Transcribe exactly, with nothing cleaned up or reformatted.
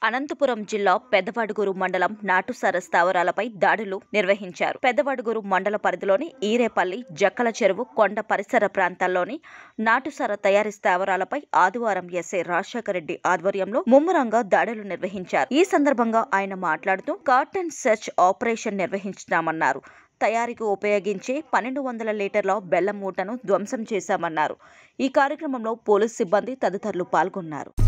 అనంతపురం జిల్లా పెద్దవడుగురు మండలం నాటుసార స్థావరాలపై దాడులు నిర్వహించారు. పెద్దవడుగురు మండల పరిధిలోని ఈరేపల్లి, జక్కల చెరువు, కొండ పరిసర ప్రాంతాల్లోని నాటుసార తయారీ స్థావరాలపై ఆదివారం ఎస్ఐ రాజశేఖర రెడ్డి ఆధ్వర్యంలో ముమ్మరంగా దాడులు నిర్వహించారు. ఈ సందర్భంగా ఆయన మాట్లాడుతూ కార్టన్ సెర్చ్ ఆపరేషన్ నిర్వహించామన్నారు. తయారీకి ఉపయోగించే పన్నెండు వందల లీటర్ల బెల్లం మూటను ధ్వంసం చేశామన్నారు. ఈ కార్యక్రమంలో పోలీస్ సిబ్బంది తదితరులు పాల్గొన్నారు.